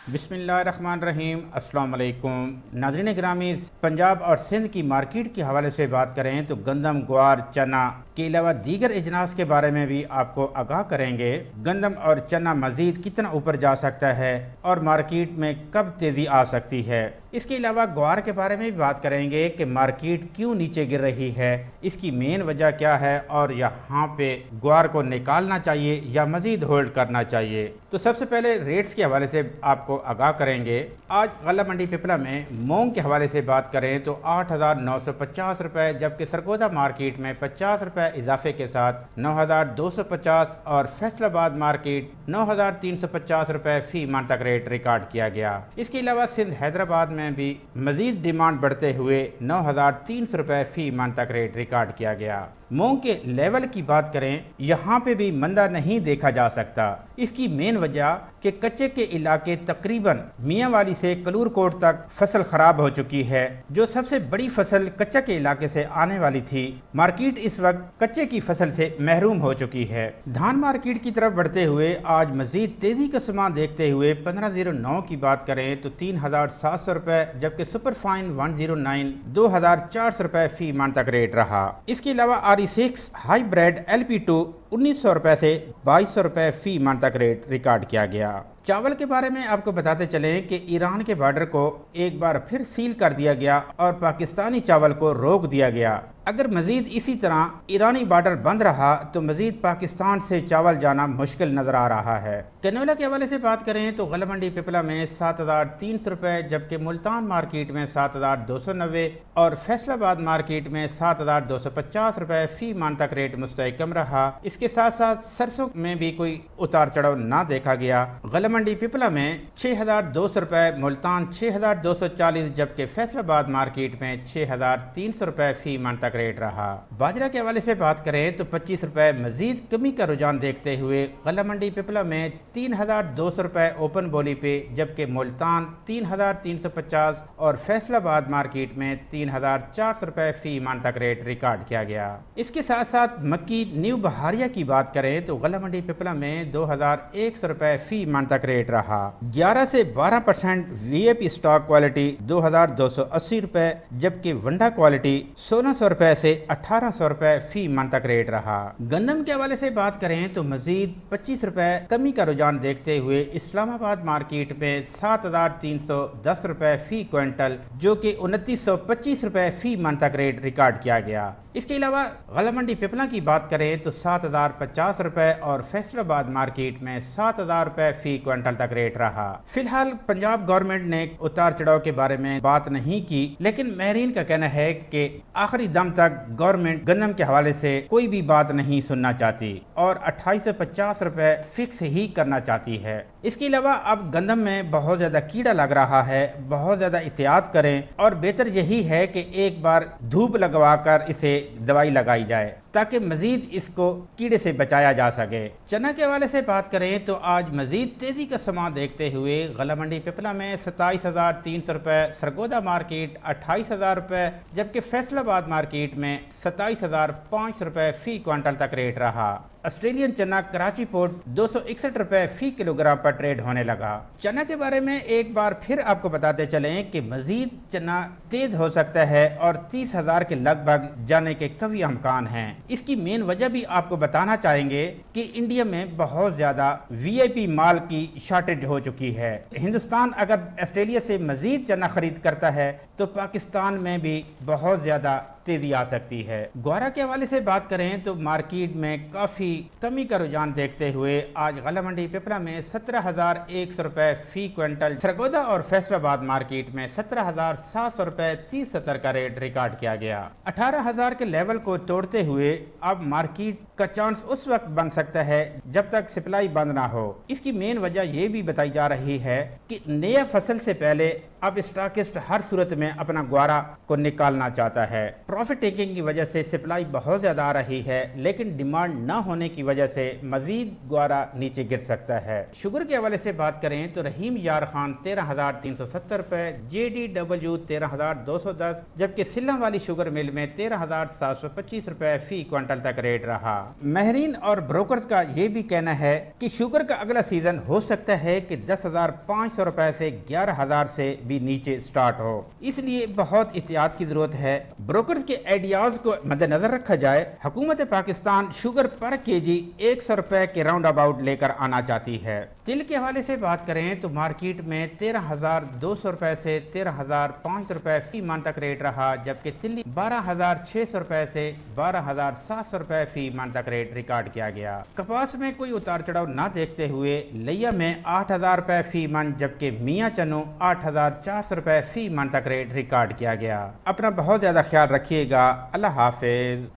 बिस्मिल्लाहिर्रहमानिर्रहीम। अस्सलाम वालेकुम नाज़रीन गिरामी, पंजाब और सिंध की मार्केट के हवाले से बात करें तो गंदम, ग्वार, चना के अलावा दीगर इजनास के बारे में भी आपको आगाह करेंगे। गंदम और चना मज़ीद कितना ऊपर जा सकता है और मार्केट में कब तेज़ी आ सकती है। इसके अलावा ग्वार के बारे में भी बात करेंगे कि मार्केट क्यों नीचे गिर रही है, इसकी मेन वजह क्या है और यहाँ पे ग्वार को निकालना चाहिए या मज़ीद होल्ड करना चाहिए। तो सबसे पहले रेट्स के हवाले से आपको आगाह करेंगे। आज गल्ला मंडी पिपला में मूंग के हवाले से बात करें तो 8,950 रुपये, जबकि सरगोदा मार्केट में 50 रुपये इजाफे के साथ 9,250 और फैसलाबाद मार्केट 9,350 रुपये फी मन तक रेट रिकॉर्ड किया गया। इसके अलावा सिंध हैदराबाद में भी मजीद डिमांड बढ़ते हुए 9,300 रुपये फी मन तक रेट रिकॉर्ड किया गया। मूंग के लेवल की बात करें, यहाँ पे भी मंदा नहीं देखा जा सकता। इसकी मेन वजह कि कच्चे के इलाके तकरीबन मियांवाली से कलूरकोट तक फसल खराब हो चुकी है, जो सबसे बड़ी फसल कच्चा के इलाके से आने वाली थी। मार्केट इस वक्त कच्चे की फसल से महरूम हो चुकी है। धान मार्केट की तरफ बढ़ते हुए आज मजीद तेजी का सामान देखते हुए 1509 की बात करें तो 3,700 रुपये, जबकि सुपर फाइन 109 2,400 रुपये फी मन तक रेट रहा। इसके अलावा RE6 हाईब्रिड LP2 1900 रुपये से 2200 रुपये फी मन तक रेट रिकॉर्ड किया गया। चावल के बारे में आपको बताते चलें कि ईरान के बॉर्डर को एक बार फिर सील कर दिया गया और पाकिस्तानी चावल को रोक दिया गया। अगर मजीद इसी तरह ईरानी बॉर्डर बंद रहा तो मजीद पाकिस्तान से चावल जाना मुश्किल नजर आ रहा है। कैनोला के हवाले से बात करें तो गल्ला मंडी पिपला में 7,300 रुपये, जबकि मुल्तान मार्केट में 7,290 और फैसलाबाद मार्केट में 7,250 रुपये फी मन तक रेट मुस्तहकम रहा। इसके साथ साथ सरसों में भी कोई उतार चढ़ाव ना देखा गया। गल्ला मंडी पिपला में 6,200 रुपये, मुल्तान 6,240, जबकि फैसलाबाद मार्केट में 6,300 रुपये फी मन तक रेट रहा। बाजरा के हवाले से बात करें तो 25 रुपये मजीद कमी का रुझान देखते हुए गल्ला मंडी पिपला में 3,200 रुपये ओपन बोली पे, जबकि मुल्तान 3,350 और फैसलाबाद मार्केट में 3,400 रुपये फी मन तक रेट रिकॉर्ड किया गया। इसके साथ साथ मक्की न्यू बहारिया की बात करें तो गल्ला मंडी पिपला में 2,100 रुपये फी मन तक रेट रहा। 11 से 12% VIP स्टॉक क्वालिटी 2,280 रुपये, जबकि वंडा क्वालिटी 1,600 रुपये से 1,800 रुपये फी मन तक रेट रहा। गंदम के हवाले से बात करें तो मजीद 25 रुपये कमी का रुझान देखते हुए इस्लामाबाद मार्केट में 7,310 रुपये फी क्विंटल, जो कि 2,925 रुपये फी मन तक रेट रिकॉर्ड किया गया। इसके अलावा गल्ला मंडी पिपला की बात करें तो 7,050 रुपये और फैसलाबाद मार्केट में 7,000 रुपये फी क्विंटल तक रेट रहा। फिलहाल पंजाब गवर्नमेंट ने उतार चढ़ाव के बारे में बात नहीं की, लेकिन महरीन का कहना है कि आखिरी दम तक गवर्नमेंट गंदम के हवाले से कोई भी बात नहीं सुनना चाहती और 2850 रुपये फिक्स ही करना चाहती है। इसके अलावा अब गंदम में बहुत ज़्यादा कीड़ा लग रहा है, बहुत ज़्यादा एहतियात करें और बेहतर यही है कि एक बार धूप लगवा कर इसे दवाई लगाई जाए ताकि मजीद इसको कीड़े से बचाया जा सके। चना के हवाले से बात करें तो आज मजीद तेजी का सामान देखते हुए गल्ला मंडी पिपला में 27,300 रुपये, सरगोदा मार्केट 28,000 रुपये, जबकि फैसलाबाद मार्केट में 27,500 रुपये फी क्विंटल तक रेट रहा। ऑस्ट्रेलियन चना कराची पोर्ट 261 रुपये फी किलोग्राम पर ट्रेड होने लगा। चना के बारे में एक बार फिर आपको बताते चलें कि मजीद चना तेज हो सकता है और 30,000 के लगभग जाने के कभी इम्कान हैं। इसकी मेन वजह भी आपको बताना चाहेंगे कि इंडिया में बहुत ज़्यादा VIP माल की शॉर्टेज हो चुकी है। हिंदुस्तान अगर ऑस्ट्रेलिया से मजीद चना खरीद करता है तो पाकिस्तान में भी बहुत ज़्यादा तेजी आ सकती है। ग्वारा के हवाले से बात करें तो मार्केट में काफ़ी कमी का रुझान देखते हुए आज गल्ला मंडी पिपला में 17,100 रुपये फी क्विंटल, सरगोदा और फैसलाबाद मार्केट में 17,700 रुपये 30-70 का रेट रिकॉर्ड किया गया। 18,000 के लेवल को तोड़ते हुए अब मार्केट का चांस उस वक्त बन सकता है जब तक सप्लाई बंद ना हो। इसकी मेन वजह यह भी बताई जा रही है कि नया फसल से पहले अब स्टॉकिस्ट हर सूरत में अपना ग्वारा को निकालना चाहता है। प्रॉफिट टेकिंग की वजह से सप्लाई बहुत ज़्यादा आ रही है, लेकिन डिमांड न होने की वजह से मजीद ग्वारा नीचे गिर सकता है। शुगर के हवाले से बात करें तो रहीम यार खान 13,370 रुपये, JDW 13,210, जबकि सिल्ला वाली शुगर मिल में 13,725 रुपये फी क्विंटल तक रेट रहा। महरीन और ब्रोकर्स का ये भी कहना है कि शुगर का अगला सीजन हो सकता है कि 10,500 रुपए से 11,000 से भी नीचे स्टार्ट हो, इसलिए बहुत एहतियात की जरूरत है। ब्रोकर्स के आइडियाज को मद्देनजर रखा जाए। हुकूमत पाकिस्तान शुगर पर केजी 100 रुपए के राउंड अबाउट लेकर आना चाहती है। तिल के हवाले से बात करें तो मार्केट में 13,200 रुपए से 13,500 रुपए फी मन तक रेट रहा, जबकि तिल्ली 12,600 रुपए से 12,700 रुपए फी मन तक रेट रिकॉर्ड किया गया। कपास में कोई उतार चढ़ाव न देखते हुए लिया में 8,000 रुपए फी मन, जबकि मियाँ चनो 8,400 रुपए फी मन तक रेट रिकॉर्ड किया गया। अपना बहुत ज्यादा ख्याल रखिएगा। अल्लाह हाफिज।